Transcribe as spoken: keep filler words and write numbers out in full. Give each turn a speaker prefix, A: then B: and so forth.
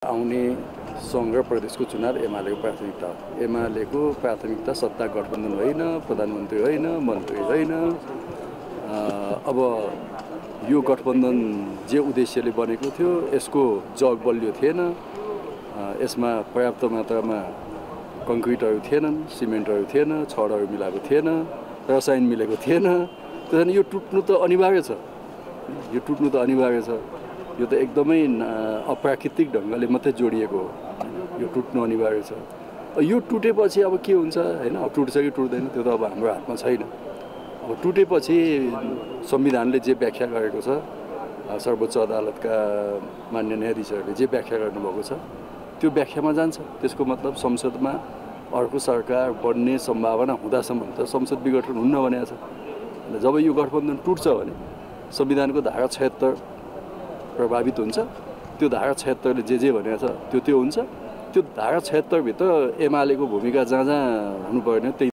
A: आउने संघ र प्रदेशको चुनाव एमालेको प्राथमिकता हो। एमालेको प्राथमिकता सत्ता गठबन्धन होइन, प्रधानमन्त्री होइन, मन्त्री होइन। अब यो गठबन्धन जे उद्देश्यले बनेको थियो यसको जग बलियो थिएन, यसमा पर्याप्त मात्रामा कङ्क्रिटहरू थिएनन्, सिमेन्टहरू थिएन, छडहरू मिलाएको थिएन, रसायन मिलेको थिएन। त्यसैले यो टुट्नु त अनिवार्य छ, यो टुट्नु त अनिवार्य छ। यो त एकदमै अप्राकृतिक ढङ्गले मात्रै जोडिएको हो, यो टुट्नु अनिवार्य छ। यो टुटेपछि अब के हुन्छ हैन, अब टुट्छ कि टुट्दैन त्यो त अब हाम्रो हातमा छैन। अब टुटेपछि संविधानले जे व्याख्या गरेको छ, सर्वोच्च अदालतका मान्य न्यायाधीशहरूले जे व्याख्या गर्नुभएको छ त्यो व्याख्यामा जान्छ। त्यसको मतलब संसदमा अर्को सरकार बन्ने सम्भावना हुँदासम्म त संसद विघटन हुन्न भनेको छ। जब यो गठबन्धन टुट्छ भने संविधानको धारा छयहत्तर प्रभावित हुन्छ। त्यो धारा छयहत्तरले जे जे भनेको छ त्यो त्यो हुन्छ। त्यो धारा छयहत्तर भित्र एमालेको भूमिका जहाँ जहाँ हुनुपर्ने त्यही